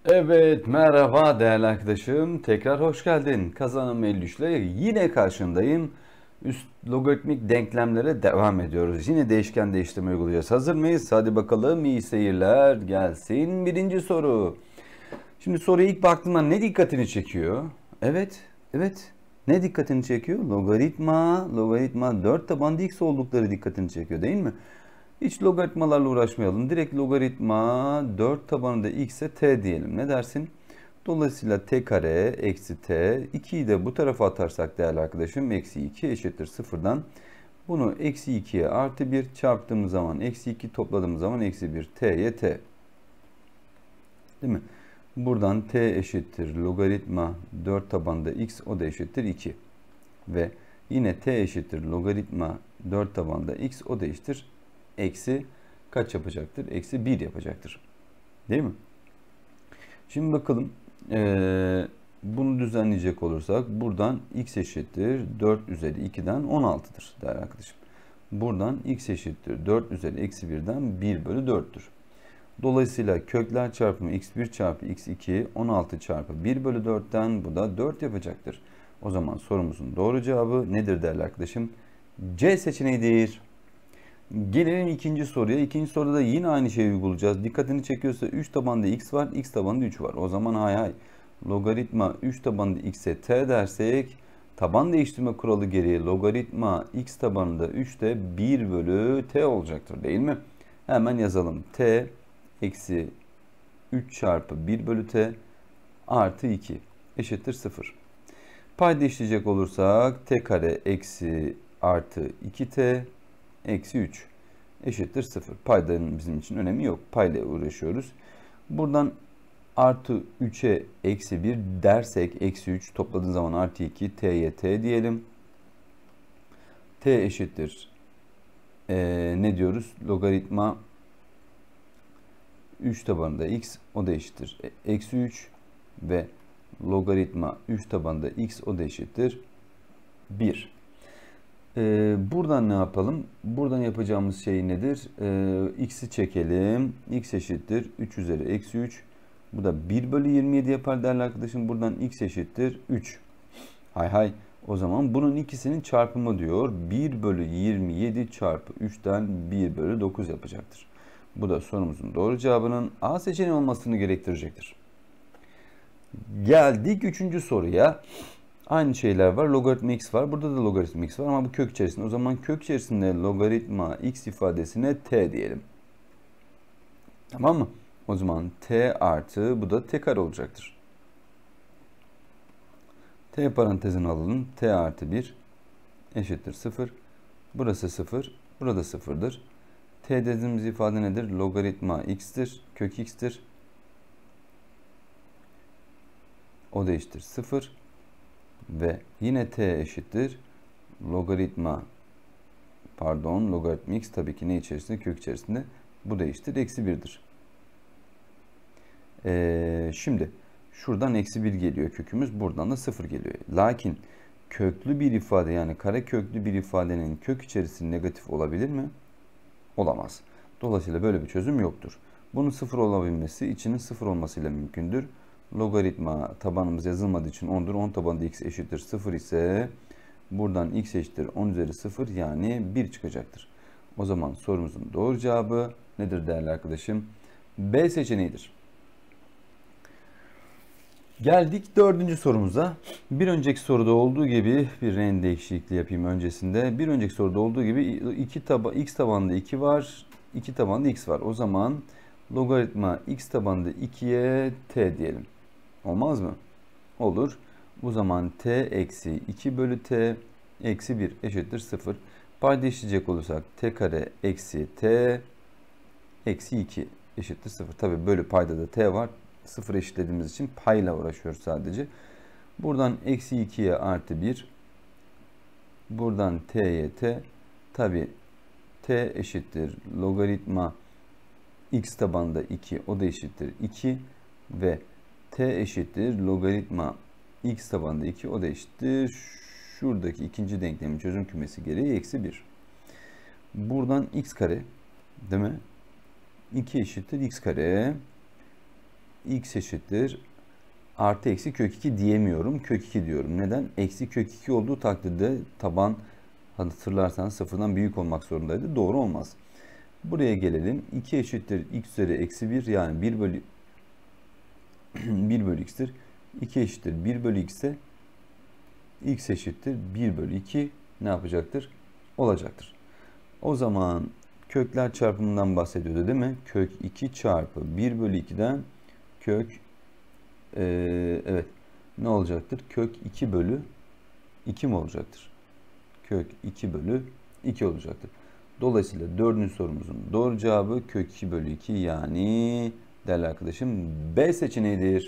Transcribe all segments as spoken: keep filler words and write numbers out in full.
Evet, merhaba değerli arkadaşım. Tekrar hoş geldin. Kazanım elli üç ile yine karşındayım. Üst logaritmik denklemlere devam ediyoruz. Yine değişken değiştirme uygulayacağız. Hazır mıyız? Hadi bakalım, iyi seyirler gelsin. Birinci soru. Şimdi soruya ilk baktığımda ne dikkatini çekiyor? Evet, evet. Ne dikkatini çekiyor? Logaritma, logaritma dört tabanlı x oldukları dikkatini çekiyor değil mi? Hiç logaritmalarla uğraşmayalım. Direkt logaritma dört tabanında x'e t diyelim. Ne dersin? Dolayısıyla t kare eksi t. ikiyi de bu tarafa atarsak değerli arkadaşım eksi iki eşittir sıfırdan. Bunu eksi ikiye artı bir çarptığımız zaman eksi iki topladığımız zaman eksi bir t'ye t. Değil mi? Buradan t eşittir logaritma dört tabanında x, o da eşittir iki. Ve yine t eşittir logaritma dört tabanında x, o da eşittir eksi kaç yapacaktır? Eksi bir yapacaktır. Değil mi? Şimdi bakalım. Ee, bunu düzenleyecek olursak buradan x eşittir dört üzeri iki'den on altı'dır değerli arkadaşım. Buradan x eşittir dört üzeri eksi bir'den bir bölü dört'tür. Dolayısıyla kökler çarpımı x bir çarpı x iki on altı çarpı bir bölü dört'ten bu da dört yapacaktır. O zaman sorumuzun doğru cevabı nedir değerli arkadaşım? C seçeneğidir. Gelelim ikinci soruya. İkinci soruda da yine aynı şeyi uygulayacağız. Dikkatini çekiyorsa üç tabanında x var, x tabanında üç var. O zaman hay hay. Logaritma üç tabanında x'e t dersek, taban değiştirme kuralı gereği logaritma x tabanında üç'te bir bölü t olacaktır değil mi? Hemen yazalım. T eksi üç çarpı bir bölü t artı iki eşittir sıfır. Payda işleyecek olursak t kare eksi artı iki t eksi üç eşittir sıfır. Paydanın bizim için önemi yok. Payla uğraşıyoruz. Buradan artı üç'e eksi bir dersek eksi üç topladığın zaman artı iki t'ye t diyelim. T eşittir ee, ne diyoruz? Logaritma üç tabanında x, o da eşittir eksi üç ve logaritma üç tabanında x, o da eşittir bir. Ee, buradan ne yapalım? Buradan yapacağımız şey nedir? Ee, x'i çekelim. X eşittir üç üzeri eksi üç. Bu da bir bölü yirmi yedi yapar değerli arkadaşım. Buradan x eşittir üç. Hay hay. O zaman bunun ikisinin çarpımı diyor. bir bölü yirmi yedi çarpı üç'ten bir bölü dokuz yapacaktır. Bu da sorumuzun doğru cevabının A seçeneği olmasını gerektirecektir. Geldik üçüncü soruya. Aynı şeyler var. Logaritma x var. Burada da logaritma x var ama bu kök içerisinde. O zaman kök içerisinde logaritma x ifadesine t diyelim. Tamam mı? O zaman t artı bu da t kare olacaktır. T parantezini alalım. T artı bir eşittir sıfır. Burası sıfır. Burada sıfır'dır. T dediğimiz ifade nedir? Logaritma x'tir. Kök x'tir. O da eşittir sıfır. Ve yine t eşittir logaritma pardon logaritma x tabii ki ne içerisinde? Kök içerisinde. Bu da eşittir eksi bir'dir. Ee, şimdi şuradan eksi bir geliyor kökümüz. Buradan da sıfır geliyor. Lakin köklü bir ifade, yani kare köklü bir ifadenin kök içerisinde negatif olabilir mi? Olamaz. Dolayısıyla böyle bir çözüm yoktur. Bunun sıfır olabilmesi içinin sıfır olmasıyla mümkündür. Logaritma tabanımız yazılmadığı için on'dur. on tabanında x eşittir sıfır ise buradan x eşittir on üzeri sıfır, yani bir çıkacaktır. O zaman sorumuzun doğru cevabı nedir değerli arkadaşım? B seçeneğidir. Geldik dördüncü sorumuza. Bir önceki soruda olduğu gibi bir renk değişikliği yapayım öncesinde. Bir önceki soruda olduğu gibi iki taba, x tabanında iki var, iki tabanında x var. O zaman logaritma x tabanında iki'ye t diyelim. Olmaz mı? Olur. Bu zaman t eksi iki bölü t eksi bir eşittir sıfır. Payda işleyecek olursak t kare eksi t eksi iki eşittir sıfır. Tabi bölü payda da t var. sıfır eşitlediğimiz için payla uğraşıyoruz sadece. Buradan eksi iki'ye artı bir. Buradan t'ye t. Tabi t eşittir logaritma x tabanında iki, o da eşittir iki ve t eşittir logaritma x tabanında iki, o da eşittir şuradaki ikinci denklemin çözüm kümesi gereği eksi bir. Buradan x kare değil mi? iki eşittir x kare. x eşittir artı eksi kök iki diyemiyorum. Kök iki diyorum. Neden? Eksi kök iki olduğu takdirde taban, hatırlarsanız sıfırdan büyük olmak zorundaydı. Doğru olmaz. Buraya gelelim. iki eşittir x üzeri eksi bir, yani bir bölü bir bölü x'tir. iki eşittir bir bölü x'e x eşittir bir bölü iki ne yapacaktır? Olacaktır. O zaman kökler çarpımından bahsediyordu değil mi? Kök iki çarpı bir bölü iki'den kök ee, evet ne olacaktır? Kök iki bölü iki mi olacaktır? Kök iki bölü iki olacaktır. Dolayısıyla dördüncü sorumuzun doğru cevabı kök iki bölü iki, yani değerli arkadaşım B seçeneğidir.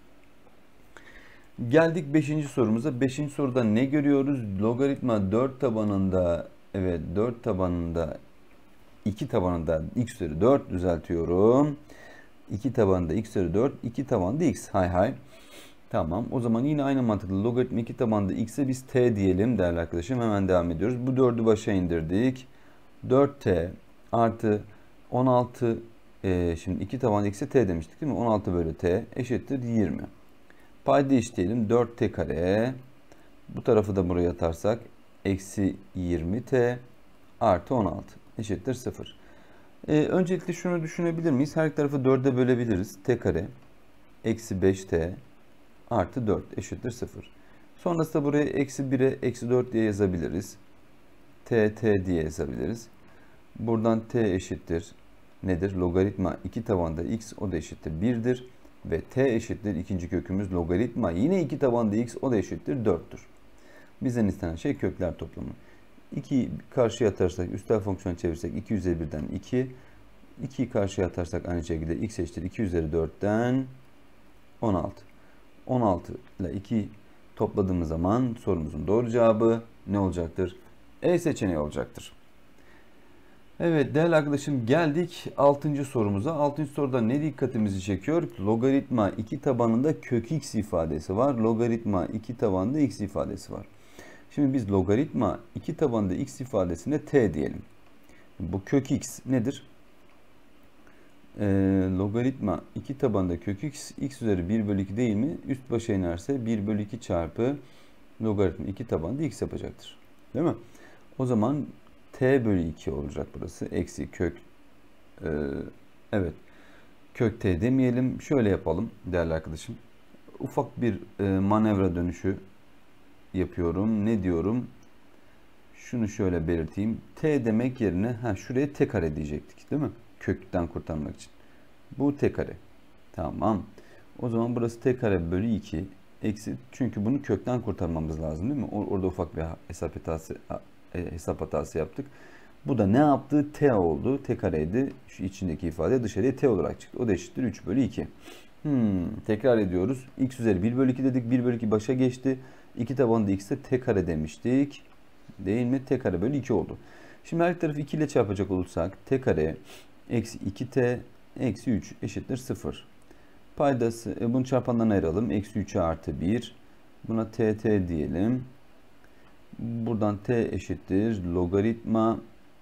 Geldik beşinci sorumuza. beşinci soruda ne görüyoruz? Logaritma dört tabanında, evet dört tabanında iki tabanında x üzeri dört, düzeltiyorum. iki tabanında x üzeri dört, iki tabanında x. Hay hay. Tamam. O zaman yine aynı mantıkla logaritma iki tabanında x'e biz t diyelim değerli arkadaşım. Hemen devam ediyoruz. Bu dördü başa indirdik. dört t artı on altı, e, şimdi iki tabanında x'e t demiştik değil mi? on altı bölü t eşittir yirmi. Payda işleyelim. dört t kare. Bu tarafı da buraya atarsak eksi yirmi t artı on altı eşittir sıfır. Ee, öncelikle şunu düşünebilir miyiz? Her tarafı dörde bölebiliriz. T kare eksi beş t artı dört eşittir sıfır. Sonrasında buraya eksi bir'e eksi dört diye yazabiliriz. T, t diye yazabiliriz. Buradan t eşittir nedir? Logaritma iki tabanda x, o da eşittir bir'dir. Ve t eşittir ikinci kökümüz logaritma yine iki tabanda x, o da eşittir dört'tür. Bizden istenen şey kökler toplamı. ikiyi karşıya atarsak, üstel fonksiyonu çevirsek iki üzeri bir'den iki. ikiyi karşıya atarsak aynı şekilde x eşittir iki üzeri dört'ten on altı. on altı ile ikiyi topladığımız zaman sorumuzun doğru cevabı ne olacaktır? E seçeneği olacaktır. Evet değerli arkadaşım, geldik altıncı sorumuza. altıncı soruda ne dikkatimizi çekiyor? Logaritma iki tabanında kök x ifadesi var. Logaritma iki tabanında x ifadesi var. Şimdi biz logaritma iki tabanında x ifadesine t diyelim. Bu kök x nedir? Ee, logaritma iki tabanında kök x, x üzeri bir bölü iki değil mi? Üst başa inerse bir bölü iki çarpı logaritma iki tabanında x yapacaktır. Değil mi? O zaman t bölü iki olacak burası. Eksi kök e, evet kök t demeyelim. Şöyle yapalım değerli arkadaşım. Ufak bir e, manevra dönüşü yapıyorum. Ne diyorum? Şunu şöyle belirteyim. T demek yerine ha şuraya t kare diyecektik değil mi? Kökten kurtarmak için. Bu t kare. Tamam. O zaman burası t kare bölü iki eksi, çünkü bunu kökten kurtarmamız lazım değil mi? Orada ufak bir hesap hatası hesap hatası yaptık. Bu da ne yaptı? T oldu. T kareydi. Şu içindeki ifade dışarıya t olarak çıktı. O da eşittir üç bölü iki. Hmm, tekrar ediyoruz. X üzeri bir bölü iki dedik. bir bölü iki başa geçti. iki tabanında x'e t kare demiştik. Değil mi? T kare bölü iki oldu. Şimdi her tarafı iki ile çarpacak olursak t kare eksi iki t eksi üç eşittir sıfır. Paydası, e, bunu çarpandan ayıralım. Eksi üç'e artı bir. Buna t t diyelim. Buradan t eşittir logaritma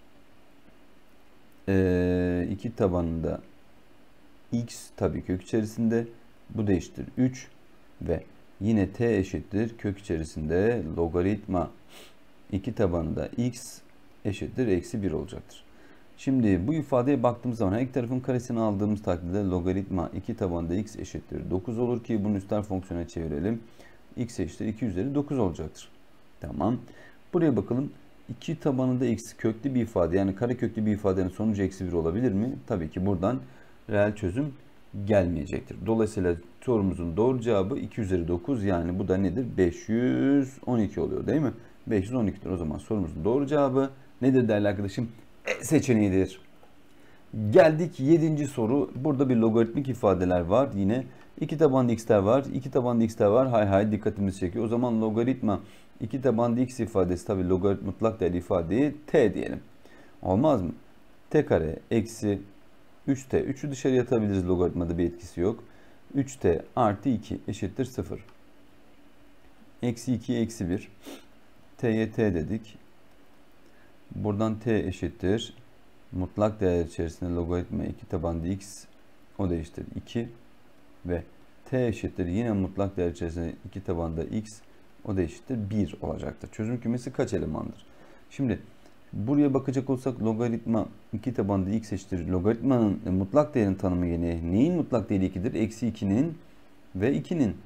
e, iki tabanında x tabii kök içerisinde. Bu da eşittir üç ve yine t eşittir kök içerisinde logaritma iki tabanında x eşittir eksi bir olacaktır. Şimdi bu ifadeye baktığımız zaman her iki tarafın karesini aldığımız takdirde logaritma iki tabanında x eşittir dokuz olur ki bunu üstel fonksiyona çevirelim. X eşittir iki üzeri dokuz olacaktır. Tamam. Buraya bakalım. iki tabanında x köklü bir ifade, yani kareköklü bir ifadenin sonucu eksi bir olabilir mi? Tabii ki buradan reel çözüm gelmeyecektir. Dolayısıyla sorumuzun doğru cevabı iki üzeri dokuz, yani bu da nedir? beş yüz on iki oluyor değil mi? beş yüz on iki'dir. O zaman sorumuzun doğru cevabı nedir değerli arkadaşım? E seçeneğidir. Geldik yedinci soru. Burada bir logaritmik ifadeler var yine. iki tabanlı x'ler var. iki tabanlı x'ler var. Hay hay dikkatimizi çekiyor. O zaman logaritma iki tabanlı x ifadesi, tabi logaritma mutlak değerli ifadeyi t diyelim. Olmaz mı? T kare eksi üç t. üç'ü dışarıya atabiliriz, logaritmada bir etkisi yok. üç t artı iki eşittir sıfır. Eksi iki eksi bir. T'ye t dedik. Buradan t eşittir mutlak değer içerisinde logaritma iki tabanlı x, o da eşittir iki ve t eşittir yine mutlak değer içerisinde iki tabanda x, o da eşittir bir olacaktır. Çözüm kümesi kaç elemandır? Şimdi buraya bakacak olsak logaritma iki tabanda x eşittir. Logaritmanın e, mutlak değerin tanımı yine neyin mutlak değeri ikidir? Eksi ikinin ve ikinin.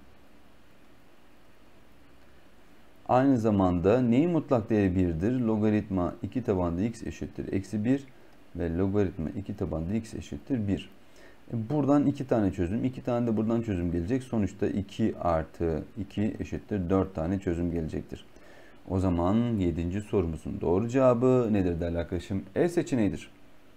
Aynı zamanda neyin mutlak değeri birdir? Logaritma iki tabanda x eşittir. Eksi bir ve logaritma iki tabanda x eşittir bir. E, buradan iki tane çözüm, iki tane de buradan çözüm gelecek. Sonuçta iki artı iki eşittir dört tane çözüm gelecektir. O zaman yedinci sorumuzun doğru cevabı nedir değerli arkadaşım? E seçeneğidir.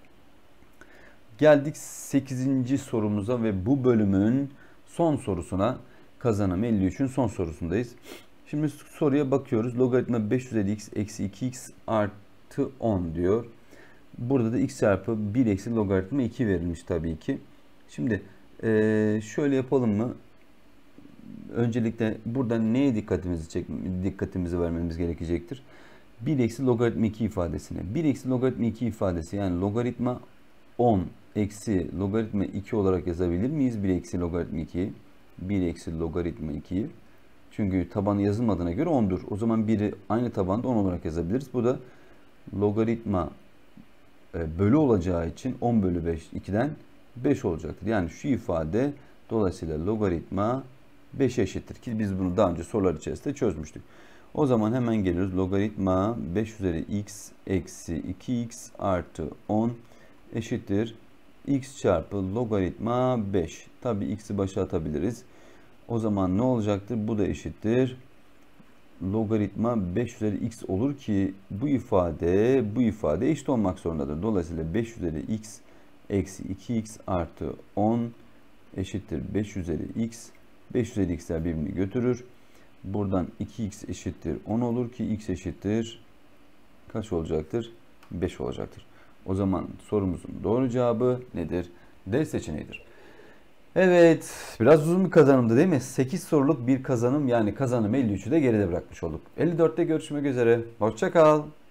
Geldik sekizinci sorumuza ve bu bölümün son sorusuna. Kazanım elli üçün son sorusundayız. Şimdi soruya bakıyoruz. Logaritma beş yüz elli x eksi iki x artı on diyor. Burada da x çarpı bir eksi logaritma iki verilmiş tabii ki. Şimdi ee, şöyle yapalım mı? Öncelikle burada neye dikkatimizi çek, dikkatimizi vermemiz gerekecektir? bir eksi logaritma iki ifadesine. bir eksi logaritma iki ifadesi yani logaritma on eksi logaritma iki olarak yazabilir miyiz? bir eksi logaritma ikiyi. bir eksi logaritma ikiyi. Çünkü tabanı yazılmadığına göre on'dur. O zaman biri aynı tabanda on olarak yazabiliriz. Bu da logaritma bölü olacağı için on bölü beş ikiden beş olacaktır. Yani şu ifade dolayısıyla logaritma beşe eşittir ki biz bunu daha önce sorular içerisinde çözmüştük. O zaman hemen geliyoruz. Logaritma beş üzeri x eksi iki x artı on eşittir x çarpı logaritma beş. Tabi x'i başa atabiliriz. O zaman ne olacaktır? Bu da eşittir logaritma beş üzeri x olur ki bu ifade bu ifade eşit olmak zorundadır. Dolayısıyla beş üzeri x eksi iki x artı on eşittir beş üzeri x. beş üzeri x'ler birbirini götürür. Buradan iki x eşittir on olur ki x eşittir kaç olacaktır? beş olacaktır. O zaman sorumuzun doğru cevabı nedir? D seçeneğidir. Evet, biraz uzun bir kazanımdı değil mi? sekiz soruluk bir kazanım, yani kazanım elli üçü de geride bırakmış olduk. elli dörtte görüşmek üzere. Hoşça kal.